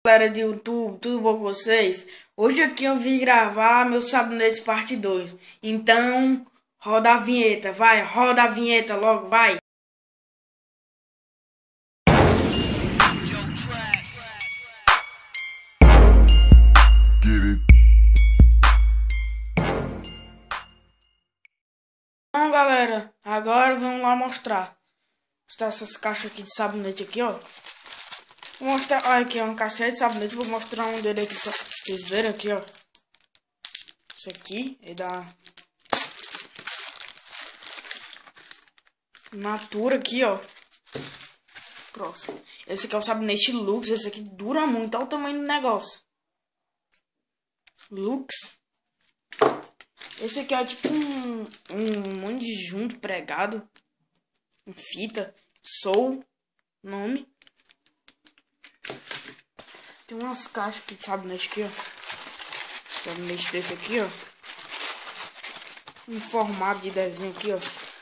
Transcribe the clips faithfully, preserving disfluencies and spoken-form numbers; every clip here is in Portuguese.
Galera de YouTube, tudo bom com vocês? Hoje aqui eu vim gravar meu Sabonete parte dois. Então, roda a vinheta, vai, roda a vinheta logo, vai. Então, galera, agora vamos lá mostrar. Mostrar essas caixas aqui de sabonete aqui, ó. Vou mostrar, olha aqui, é uma caixa de sabonete. Vou mostrar um dele aqui pra vocês verem aqui, ó. Esse aqui é da Natura aqui, ó. Próximo. Esse aqui é o sabonete Lux. Esse aqui dura muito. Olha o tamanho do negócio. Lux. Esse aqui é tipo um, um monte de junto pregado. Um fita. Soul. Nome. Tem umas caixas aqui de sabonete aqui, ó. Sabonete desse aqui, ó. Um formato de desenho aqui, ó.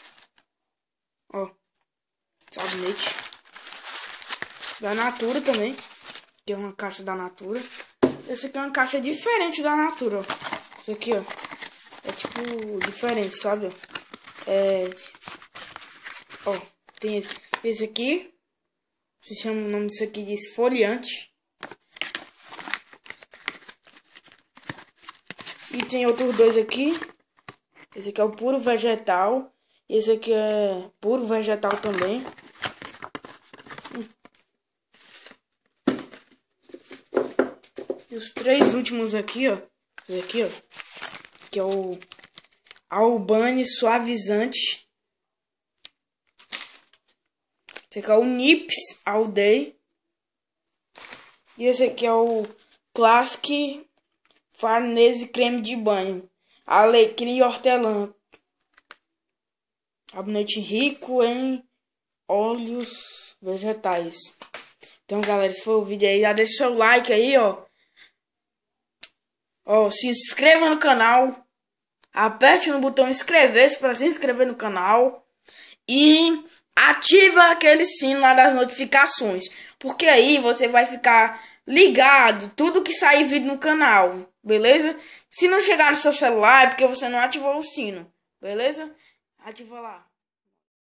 Ó. Sabonete. Da Natura também. Tem uma caixa da Natura. Esse aqui é uma caixa diferente da Natura, ó. Esse aqui, ó. É tipo diferente, sabe? É. Ó. Tem esse aqui. Se chama o nome disso aqui de esfoliante. E tem outros dois aqui. Esse aqui é o puro vegetal. Esse aqui é puro vegetal também. E os três últimos aqui, ó. Esse aqui, ó. Que é o Albane suavizante. Esse aqui é o Nips All Day. E esse aqui é o Classic Farnese creme de banho. Alecrim e hortelã. Sabonete rico em óleos vegetais. Então, galera, esse foi o vídeo aí. Já deixa seu like aí, ó. Ó, se inscreva no canal. Aperte no botão inscrever-se para se inscrever no canal. E ativa aquele sino lá das notificações. Porque aí você vai ficar ligado tudo que sair vídeo no canal. Beleza? Se não chegar no seu celular é porque você não ativou o sino. Beleza? Ativa lá.